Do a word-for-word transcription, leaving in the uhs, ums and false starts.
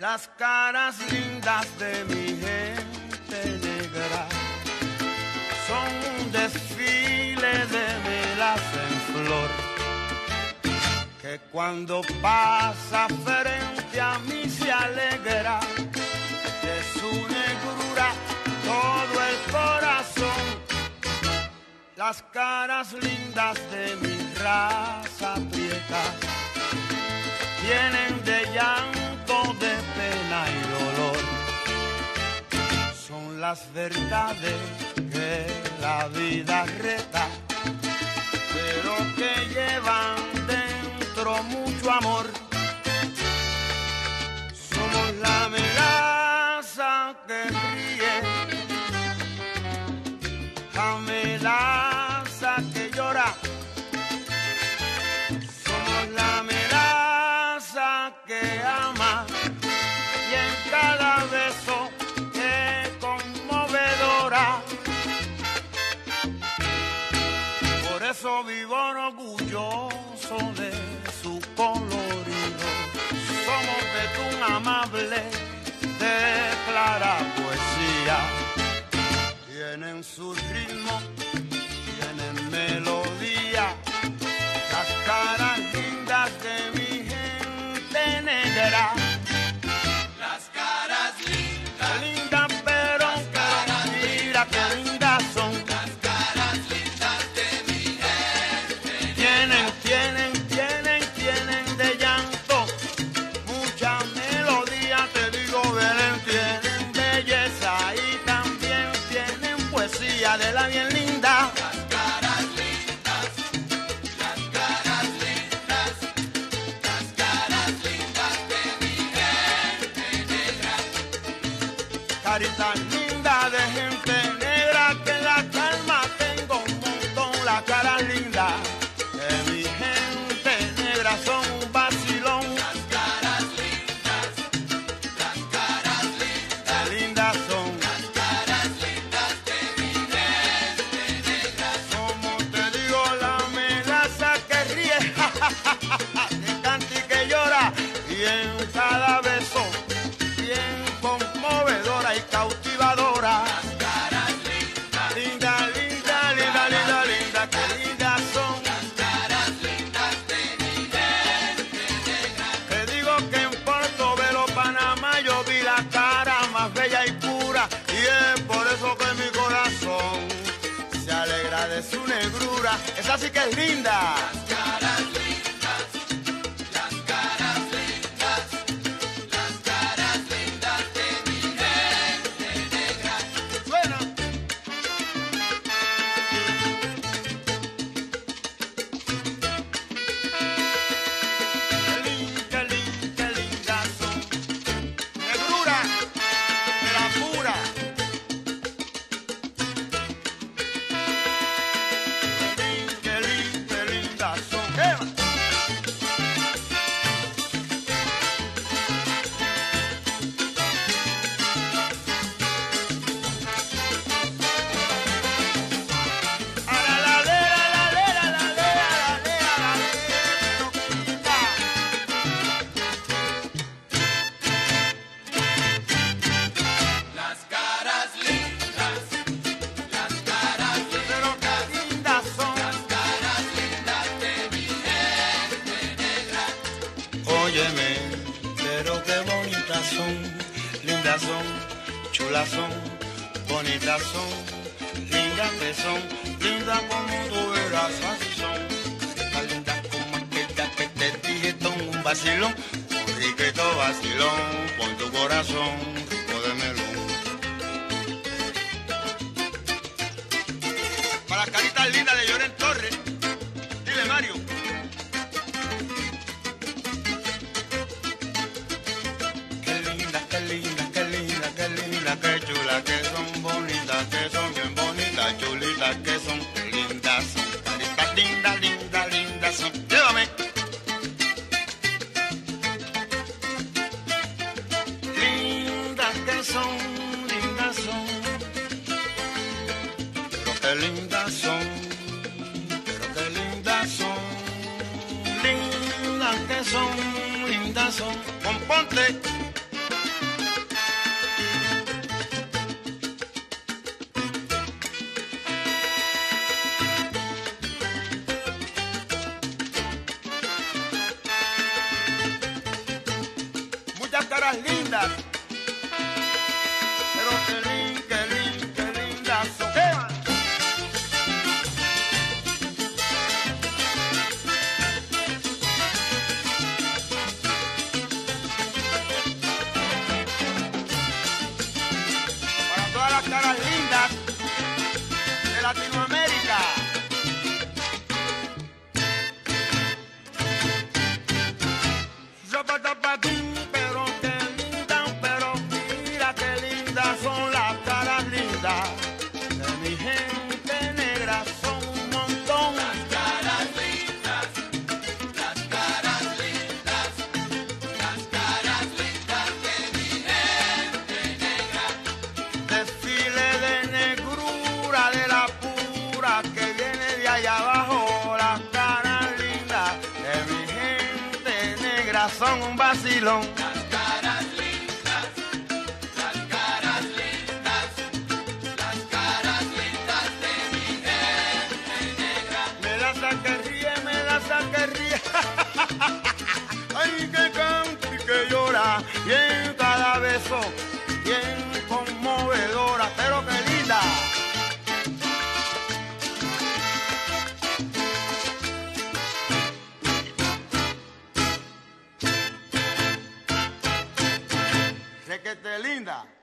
Las caras lindas de mi gente negra son un desfile de velas en flor, que cuando pasa frente a mí se alegra de su negrura todo el corazón. Las caras lindas de mi raza prieta tienen de llanto, de pena y dolor. Son las verdades que la vida reta, pero que llevan dentro mucho amor. Somos la melaza que ríe, la melaza que llora. Somos la melaza que ama, y en cada beso es conmovedora. Por eso vivo orgulloso de su colorido. Somos de un amable, de clara poesía. Tienen su ritmo, tienen melodía. Las caras lindas de mi gente negra. Las caras lindas, Qué lindas, pero, Las caras pero mira qué lindas son. las caras lindas de mi gente. Tienen, tienen, tienen, tienen de llanto mucha melodía, te digo, Belén. Tienen belleza y también tienen poesía de la bien linda. Las caras lindas, las caras lindas, las caras lindas de mi gente negra. Carita linda de gente negra, que en la calma tengo un montón. Las caras lindas de mi gente negra son un vacilón. Las caras lindas, las caras lindas, Qué lindas son. las caras lindas de mi gente negra. Como te digo, la melaza que ríe, que canta y que llora, y en cada beso bien conmovedora y cautivadora. Las caras lindas, Linda, linda, linda, linda, linda, qué lindas son. las caras lindas de mi gente negra. Te digo que en Portobelo, Panamá, yo vi la cara más bella y pura, y es por eso que mi corazón se alegra de su negrura. Esa sí que es linda. Las caras lindas, las caras lindas, las caras lindas de mi gente negra. Suena. Qué linda, qué linda, qué lindas son. Negrura de la pura. Qué linda, qué linda, qué lindas son. ¿Qué va? A la la lera, la lera, la lera, la lera, la lera, loquita. Las caras lindas, las caras Pero qué lindas son. las caras lindas de mi gente negra. Óyeme, pero qué bonitas son, lindas son, chulas son, bonitas son, lindas que son, lindas como tú verás, así son. Tan lindas como aquella que te dije, son un vacilón, un riquito vacilón, con tu corazón, rico de melón. Para las caritas lindas de Lloren Torres, dile Mario. Qué linda, qué linda, qué linda, qué linda, qué chula, que son bonitas, que son bien bonitas, chulitas, que son, qué lindas son, caritas lindas, lindas, lindas son. Llévame. Lindas que son, lindas son, pero qué lindas son, pero qué lindas son, lindas que son, lindas son. Componte. caras lindas. Pero qué lindas, qué lindas, qué lindas son. Para todas las caras lindas de Latinoamérica. Pero qué lindas, pero mira qué lindas son las caras lindas de mi gente negra, son un montón. Las caras lindas, las caras lindas, las caras lindas de mi gente negra. Desfile de negrura de la pura que viene de allá abajo, las caras lindas de mi gente negra son un vacilón. Las caras lindas, las caras lindas, las caras lindas de mi gente negra. Me da sa que ríe, me da sa que ríe. Ay, que canta y que llora. Y en cada beso, bien conmovedora, pero que linda. Sé que te linda.